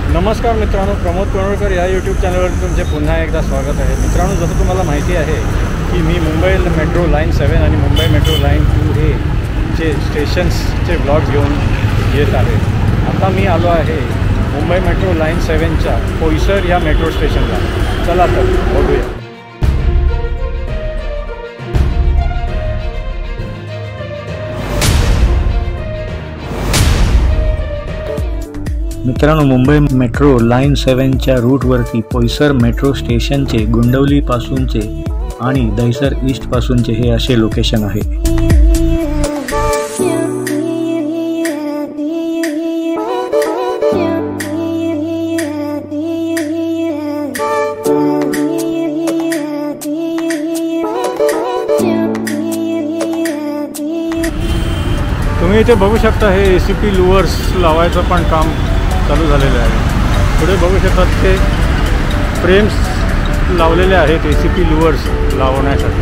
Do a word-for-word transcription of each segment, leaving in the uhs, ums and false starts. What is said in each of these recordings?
नमस्कार मित्रांनो, प्रमोद तोंडवलकर या यूट्यूब चॅनलवर तुमचे पुन्हा एकदा स्वागत आहे। मित्रांनो, जसं तुम्हाला माहिती आहे की मी मुंबई मेट्रो लाईन सेवन आणि Mumbai metro line two A चे स्टेशन्सचे ब्लॉग्स घेऊन येत आहे। आता मी आलो आहे मुंबई मेट्रो लाईन सेवनच्या पोईसर या मेट्रो स्टेशनला। चला तर बघूया। मित्रांनो, मुंबई मेट्रो लाईन सेवनच्या रूटवरती पोईसर मेट्रो स्टेशनचे गुंडवलीपासूनचे आणि दहिसर ईस्टपासूनचे हे असे लोकेशन आहे। तुम्ही इथे बघू शकता हे ए सी पी लुअर्स लावायचं पण काम चालू झालेले आहे। पुढे बघू शकतात ते फ्रेम्स लावलेले आहेत ए सी पी लुअर्स लावण्यासाठी।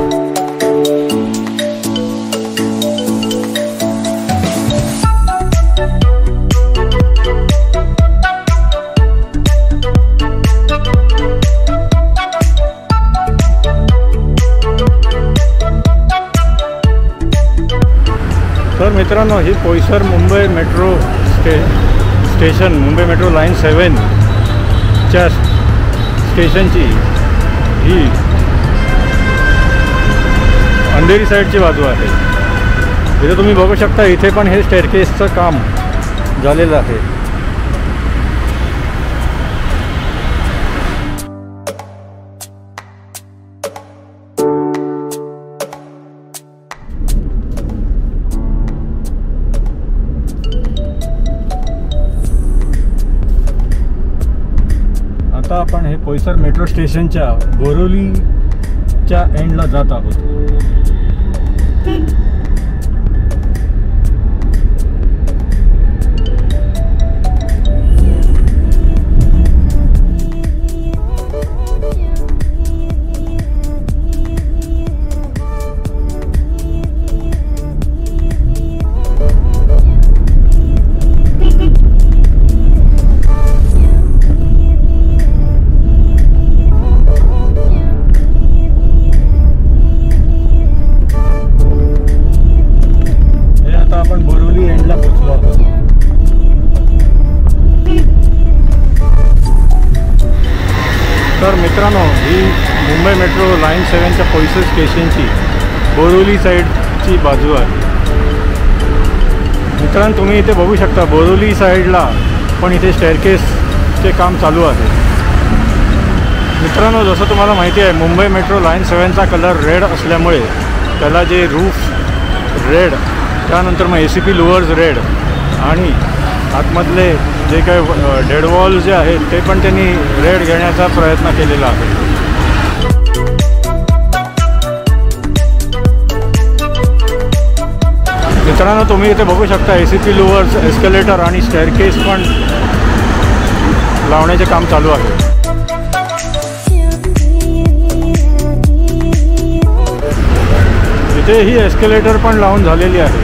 तर मित्रांनो, ही पोईसर मुंबई मेट्रो स्टे स्टेशन मुंबई मेट्रो लाईन सेवनच्या स्टेशनची ही अंधेरी साईडची बाजू आहे। इथे तुम्ही बघू शकता, इथे पण हे स्टेअरकेसचं काम झालेलं आहे। आता आपण हे पोईसर मेट्रो स्टेशनच्या बोरिवलीच्या एंडला जात आहोत। तर मित्रांनो, ही मुंबई मेट्रो लाईन सेवनच्या पोईसर स्टेशनची बोरिवली साईडची बाजू आहे। मित्रांनो, तुम्ही इथे बघू शकता बोरिवली साईडला पण इथे स्टेअरकेसचे काम चालू आहे। मित्रांनो, जसं तुम्हाला माहिती आहे, मुंबई मेट्रो लाईन सेवनचा कलर रेड असल्यामुळे त्याला जे रूफ रेड, त्यानंतर मग A C P louvres red आणि आतमधले जे काही डेड वॉल जे आहेत ते पण त्यांनी रेड घेण्याचा प्रयत्न केलेला आहे। मित्रांनो, तुम्ही इथे बघू शकता A C P louvres, escalator आणि स्टेअरकेस पण लावण्याचे काम चालू आहे। इथे ही एस्केलेटर पण लावून झालेली आहे।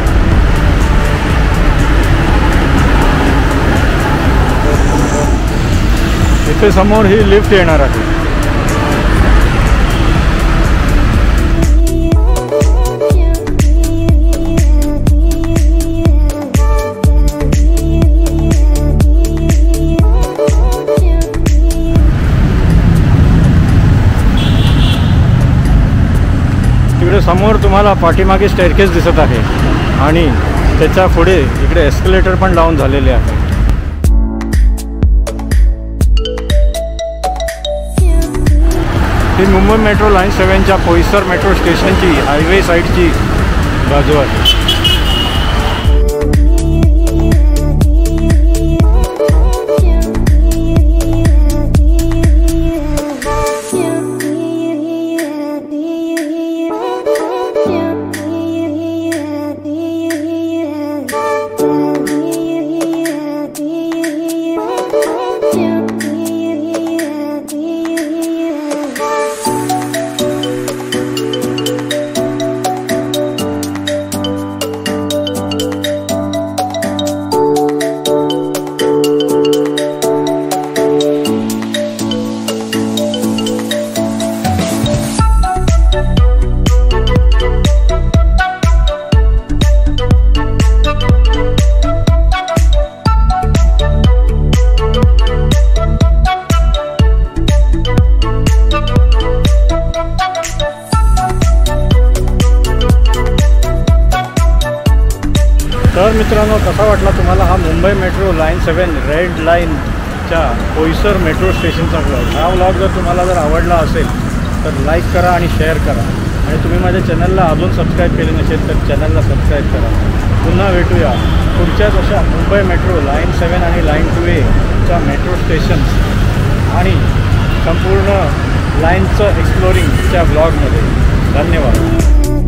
इथे समोर ही लिफ्ट येणार आहे। तिकडे समोर तुम्हाला पाठीमागे स्टेअरकेस दिसत आहे आणि त्याच्या पुढे इकडे एस्केलेटर पण लावून झालेले आहे। ही मुंबई मेट्रो लाईन सेवनच्या पोईसर मेट्रो स्टेशनची हायवे साईडची बाजू आहे। मित्रांनो, कसा वाटला तुम्हाला हा Mumbai metro line seven red लाईनच्या पोईसर मेट्रो स्टेशनचा व्लॉग? हा व्लॉग जर तुम्हाला जर आवडला असेल तर लाईक करा आणि शेअर करा, आणि तुम्ही माझ्या चॅनलला अजून सबस्क्राईब केले नसेल तर चॅनलला सबस्क्राईब करा. पुन्हा भेटूया पुढच्याच अशा मुंबई मेट्रो लाईन सेवन आणि लाईन टू एच्या मेट्रो स्टेशन्स आणि संपूर्ण लाईनचं एक्सप्लोरिंगच्या ब्लॉगमध्ये. धन्यवाद.